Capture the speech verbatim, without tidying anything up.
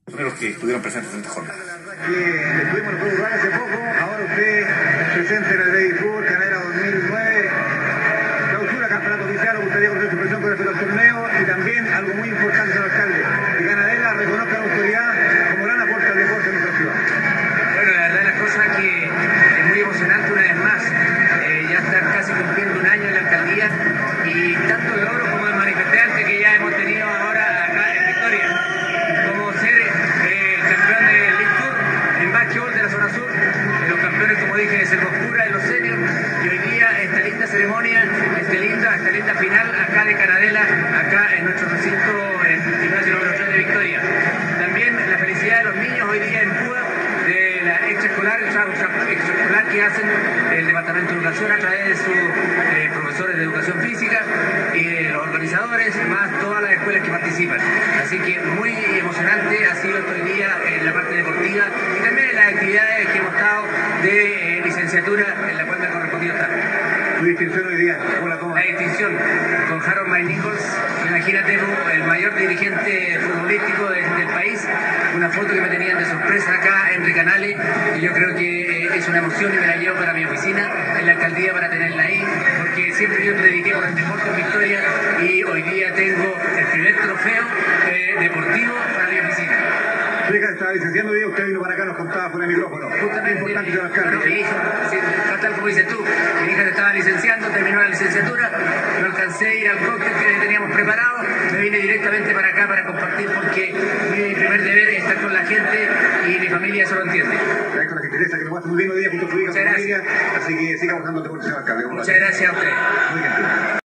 Los que estuvieron presentes en esta jornada. Que estuvimos en el Uruguay hace poco, ahora usted presente en el Baby Tour, Canadela dos mil nueve, clausura campeonato oficial. Me gustaría conocer su impresión con respecto al torneo y también algo muy importante, señor alcalde, que Canadela reconozca la autoridad como gran aporte al deporte en nuestra ciudad. Bueno, la verdad la cosa es que es muy emocionante una vez más, eh, ya estar casi cumpliendo un año en la alcaldía y tanto el logro como el manifestante que ya hemos tenido ahora acá en Victoria, como ser eh, el campeón del League Tour en básquetbol de la zona sur, de los campeones, como dije, de Cervoscura, de los seniors, y hoy día esta linda ceremonia, este linda, esta linda final acá de Canadela, acá en nuestro recinto, en el gimnasio número tres de Victoria. También la felicidad de los niños hoy día en Cuba, de la extraescolar, el trabajo extraescolar que hacen el Departamento de Educación a través de sus eh, profesores de educación física y de los organizadores, más todas las escuelas que participan. Así que muy emocionante ha sido hoy día en la parte deportiva y también en las actividades que hemos estado de eh, licenciatura en la cual me ha correspondido estar. ¿Tu distinción hoy día? ¿Cómo la toma? La distinción con Harold Mike Nichols, imagínate, el mayor dirigente futbolístico de, del país, una foto que me tenían de sorpresa acá en Recanales, y yo creo que eh, es una emoción y me la llevo para mi oficina en la alcaldía para tenerla ahí, porque siempre yo me dediqué por el deporte en Victoria y hoy día tengo el primer trofeo eh, deportivo para mi oficina. Su hija estaba licenciando hoy día, usted vino para acá, nos contaba fuera de micrófono. Justamente, importante, señor bueno, alcalde. mi hija, sí, tal como dices tú, mi hija se estaba licenciando, terminó la licenciatura, no alcancé a ir al cóctel que teníamos preparado, me vine directamente para acá para compartir porque mi primer deber es estar con la gente y mi familia eso lo entiende. Ya con la gentileza que lo pase muy bien hoy día junto a su hija, Muchas su familia, así que siga buscando deporte, señor alcalde. Muchas gracias a ustedes. Muy gentil.